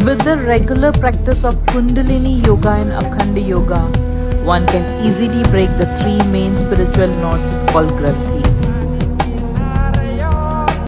With the regular practice of Kundalini Yoga and Akhanda Yoga, one can easily break the three main spiritual knots called Granthis.